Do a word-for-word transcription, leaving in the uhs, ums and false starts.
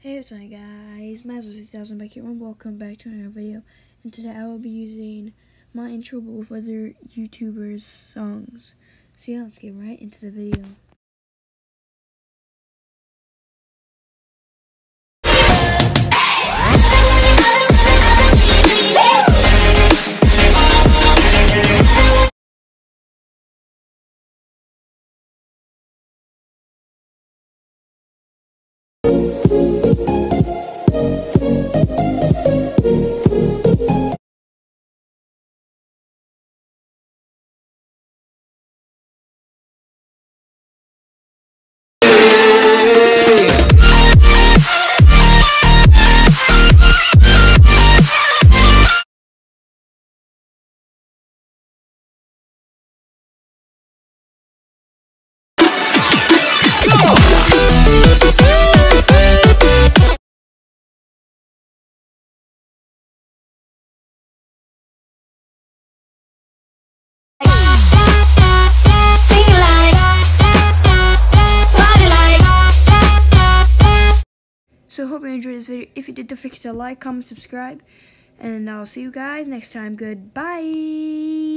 Hey, what's up guys, Mazzel three thousand back here and welcome back to another video. And today I will be using my intro but with other YouTubers' songs. So yeah, let's get right into the video. So hope you enjoyed this video. If you did, don't forget to like, comment, subscribe, and I'll see you guys next time. Goodbye.